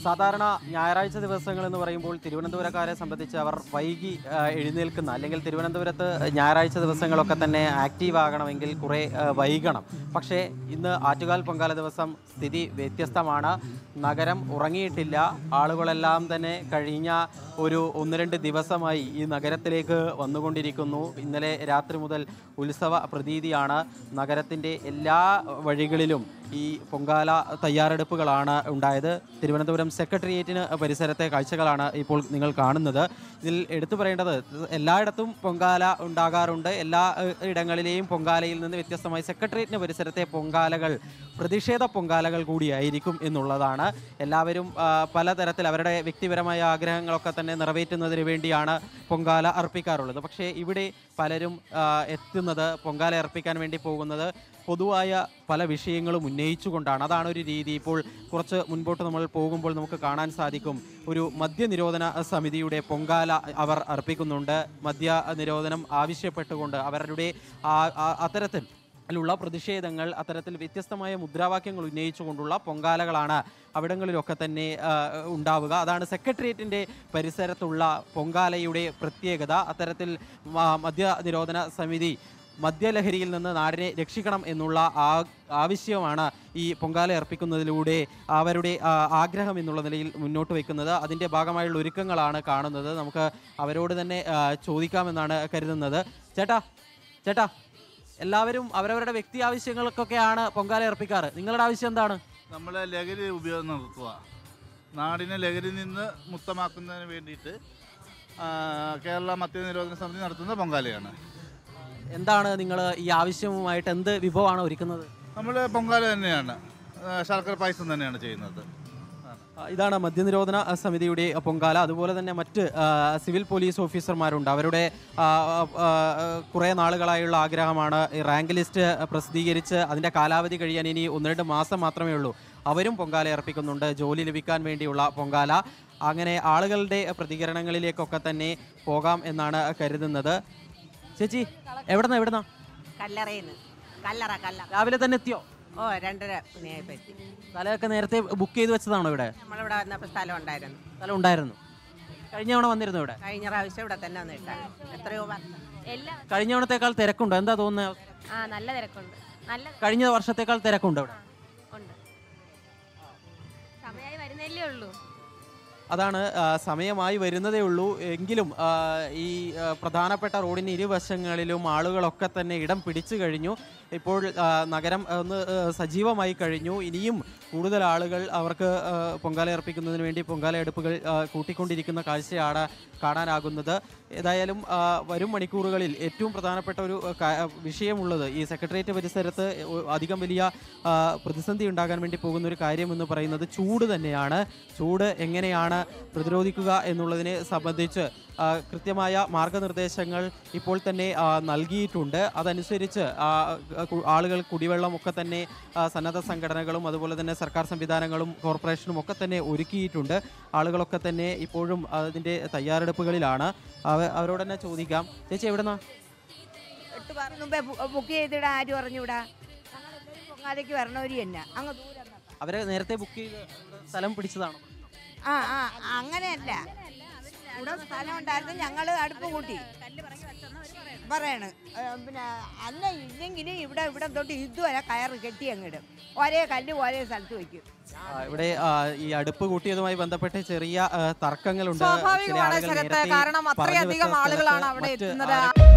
സാധാരണ ഞായറാഴ്ച ദിവസങ്ങൾ എന്ന് പറയുമ്പോൾ തിരുവനന്തപുരക്കാരെ സംബന്ധിച്ച് അവർ വൈകി എഴുന്നേൽക്കുന്ന അല്ലെങ്കിൽ തിരുവനന്തപുരത്ത് ഞായറാഴ്ച ദിവസങ്ങളൊക്കെ തന്നെ ആക്റ്റീവ് ആകണമെങ്കിൽ കുറേ വൈകണം. പക്ഷേ ഇന്ന് ആറ്റുകാൽ പൊങ്കാല ദിവസം സ്ഥിതി വ്യത്യസ്തമാണ്. നഗരം ഉറങ്ങിയിട്ടില്ല. ആളുകളെല്ലാം തന്നെ കഴിഞ്ഞ ഒരു 1-2 ദിവസമായി ഈ നഗരത്തിലേക്ക് വന്നുകൊണ്ടിരിക്കുന്നു. ഇന്നലെ രാത്രി മുതൽ ഉത്സവ പ്രതീതിയാണ്. നഗരത്തിൻ്റെ എല്ലാ വഴികളിലും ഈ പൊങ്കാല തയ്യാറെടുപ്പുകളാണ് ഉണ്ടായത്. തിരുവനന്തപുരം സെക്രട്ടേറിയറ്റിന് പരിസരത്തെ കാഴ്ചകളാണ് ഇപ്പോൾ നിങ്ങൾ കാണുന്നത്. ഇതിൽ എടുത്തു പറയേണ്ടത് എല്ലായിടത്തും പൊങ്കാല ഉണ്ടാകാറുണ്ട്. എല്ലാ ഇടങ്ങളിലെയും പൊങ്കാലയിൽ നിന്ന് വ്യത്യസ്തമായി സെക്രട്ടേറിയറ്റിന് പരിസരത്തെ പൊങ്കാലകൾ പ്രതിഷേധ പൊങ്കാലകൾ കൂടിയായിരിക്കും എന്നുള്ളതാണ്. എല്ലാവരും പലതരത്തിൽ അവരുടെ വ്യക്തിപരമായ ആഗ്രഹങ്ങളൊക്കെ തന്നെ നിറവേറ്റുന്നതിന് വേണ്ടിയാണ് പൊങ്കാല അർപ്പിക്കാറുള്ളത്. പക്ഷേ ഇവിടെ പലരും എത്തുന്നത് പൊങ്കാല അർപ്പിക്കാൻ വേണ്ടി പോകുന്നത് പൊതുവായ പല വിഷയങ്ങളും ഉന്നയിച്ചുകൊണ്ടാണ്. അതാണ് ഒരു രീതി. ഇപ്പോൾ കുറച്ച് മുൻപോട്ട് നമ്മൾ പോകുമ്പോൾ നമുക്ക് കാണാൻ സാധിക്കും, ഒരു മദ്യനിരോധന സമിതിയുടെ പൊങ്കാല അവർ അർപ്പിക്കുന്നുണ്ട്. മദ്യ നിരോധനം ആവശ്യപ്പെട്ടുകൊണ്ട് അവരുടെ അത്തരത്തിലുള്ള പ്രതിഷേധങ്ങൾ, അത്തരത്തിൽ വ്യത്യസ്തമായ മുദ്രാവാക്യങ്ങൾ ഉന്നയിച്ചുകൊണ്ടുള്ള പൊങ്കാലകളാണ് അവിടങ്ങളിലൊക്കെ തന്നെ ഉണ്ടാവുക. അതാണ് സെക്രട്ടേറിയറ്റിൻ്റെ പരിസരത്തുള്ള പൊങ്കാലയുടെ പ്രത്യേകത. അത്തരത്തിൽ മദ്യനിരോധന സമിതി മദ്യലഹരിയിൽ നിന്ന് നാടിനെ രക്ഷിക്കണം എന്നുള്ള ആവശ്യമാണ് ഈ പൊങ്കാല അർപ്പിക്കുന്നതിലൂടെ അവരുടെ ആഗ്രഹം എന്നുള്ള നിലയിൽ മുന്നോട്ട് വയ്ക്കുന്നത്. അതിൻ്റെ ഭാഗമായുള്ള ഒരുക്കങ്ങളാണ് കാണുന്നത്. നമുക്ക് അവരോട് തന്നെ ചോദിക്കാമെന്നാണ് കരുതുന്നത്. ചേട്ടാ എല്ലാവരും അവരവരുടെ വ്യക്തി ആവശ്യങ്ങൾക്കൊക്കെയാണ് പൊങ്കാല അർപ്പിക്കാറ്. നിങ്ങളുടെ ആവശ്യം എന്താണ്? നമ്മളെ ലഹരി ഉപയോഗം നടത്തുക, നാടിനെ ലഹരിയിൽ നിന്ന് മുക്തമാക്കുന്നതിന് വേണ്ടിയിട്ട് കേരള മദ്യനിരോധന സമിതി നടത്തുന്ന പൊങ്കാലയാണ്. എന്താണ് നിങ്ങൾ ഈ ആവശ്യവുമായിട്ട് എന്ത് വിഭവമാണ് ഒരുക്കുന്നത്? നമ്മൾ പൊങ്കാല തന്നെയാണ്, ശർക്കര പായസം തന്നെയാണ് ചെയ്യുന്നത്. ഇതാണ് മദ്യനിരോധന സമിതിയുടെ പൊങ്കാല. അതുപോലെ തന്നെ മറ്റ് സിവിൽ പോലീസ് ഓഫീസർമാരുണ്ട്. അവരുടെ കുറേ നാളുകളായുള്ള ആഗ്രഹമാണ് റാങ്ക് ലിസ്റ്റ് പ്രസിദ്ധീകരിച്ച് അതിൻ്റെ കാലാവധി കഴിയാൻ ഇനി 1-2 മാസം മാത്രമേ ഉള്ളൂ. അവരും പൊങ്കാല അർപ്പിക്കുന്നുണ്ട്, ജോലി ലഭിക്കാൻ വേണ്ടിയുള്ള പൊങ്കാല. അങ്ങനെ ആളുകളുടെ പ്രതികരണങ്ങളിലേക്കൊക്കെ തന്നെ പോകാം എന്നാണ് കരുതുന്നത്. ചേച്ചി എവിടുന്നാ? രാവിലെ തന്നെ എത്തിയോ? 2:30 സ്ഥലമൊക്കെ നേരത്തെ ബുക്ക് ചെയ്ത് വെച്ചതാണോ? ഇവിടെ നമ്മളിവിടെ വന്നപ്പോൾ സ്ഥലം ഉണ്ടായിരുന്നു. കഴിഞ്ഞ തവണ വന്നിരുന്നു ഇവിടെ? കഴിഞ്ഞ പ്രാവശ്യം ഇവിടെ തന്നെ വന്നിട്ടാണ്. എത്രയോ കഴിഞ്ഞ തവണത്തേക്കാൾ തിരക്കുണ്ടോ? എന്താ തോന്നുന്നത്? നല്ല തിരക്കുണ്ട്. കഴിഞ്ഞ വർഷത്തേക്കാൾ തിരക്കുണ്ടോ ഇവിടെ? സമയമായി വരുന്നല്ലേ ഉള്ളൂ. അതാണ്, സമയമായി വരുന്നതേ ഉള്ളൂ. എങ്കിലും ഈ പ്രധാനപ്പെട്ട റോഡിന് ഇരുവശങ്ങളിലും ആളുകളൊക്കെ തന്നെ ഇടം പിടിച്ചു കഴിഞ്ഞു. ഇപ്പോൾ നഗരം ഒന്ന് സജീവമായി കഴിഞ്ഞു. ഇനിയും കൂടുതൽ ആളുകൾ അവർക്ക് പൊങ്കാല അർപ്പിക്കുന്നതിന് വേണ്ടി പൊങ്കാല അടുപ്പുകൾ കൂട്ടിക്കൊണ്ടിരിക്കുന്ന കാഴ്ചയാണ് കാണാനാകുന്നത്. ഏതായാലും വരും മണിക്കൂറുകളിൽ ഏറ്റവും പ്രധാനപ്പെട്ട ഒരു വിഷയമുള്ളത് ഈ സെക്രട്ടേറിയറ്റ് പരിസരത്ത് അധികം വലിയ പ്രതിസന്ധി ഉണ്ടാകാൻ വേണ്ടി പോകുന്ന ഒരു കാര്യമെന്ന് പറയുന്നത് ചൂട് തന്നെയാണ്. ചൂട് എങ്ങനെയാണ് പ്രതിരോധിക്കുക എന്നുള്ളതിനെ സംബന്ധിച്ച് കൃത്യമായ മാർഗനിർദ്ദേശങ്ങൾ ഇപ്പോൾ തന്നെ നൽകിയിട്ടുണ്ട്. അതനുസരിച്ച് ആളുകൾ കുടിവെള്ളം ഒക്കെ തന്നെ സന്നദ്ധ സംഘടനകളും അതുപോലെ തന്നെ സർക്കാർ സംവിധാനങ്ങളും കോർപ്പറേഷനും ഒക്കെ തന്നെ ഒരുക്കിയിട്ടുണ്ട്. ആളുകളൊക്കെ തന്നെ ഇപ്പോഴും അതിൻ്റെ തയ്യാറെടുപ്പുകളിലാണ്. അവരോട് തന്നെ ചോദിക്കാം. ചേച്ചി എവിടുന്നാ? 8 മുമ്പേ ബുക്ക് ചെയ്തിടാൻ ആര് പറഞ്ഞുവിടാ? പൊങ്കാലയ്ക്ക് വരണവരി തന്നെ അങ്ങ് ദൂരം. അവരെ നേരത്തെ ബുക്ക് ചെയ്ത് സ്ഥലം പിടിച്ചതാണോ? അങ്ങനെയല്ല, ഇവിടെ സ്ഥലം ഉണ്ടായിരുന്നു, ഞങ്ങൾ അടുപ്പ് കൂട്ടി പറയണ്. പിന്നെ അല്ല ഇല്ലെങ്കിലും ഇവിടെ തൊട്ട് ഇതുവരെ കയറ് കെട്ടി അങ്ങിടും. ഒരേ കല്ല് ഒരേ സ്ഥലത്ത് വയ്ക്കും. ഇവിടെ ഈ അടുപ്പ് കൂട്ടിയതുമായി ബന്ധപ്പെട്ട് ചെറിയ തർക്കങ്ങളുണ്ട്. സ്വാഭാവികമാണ് ശരത്ത്, കാരണം അത്രയധികം ആളുകളാണ് അവിടെ എത്തുന്നത്.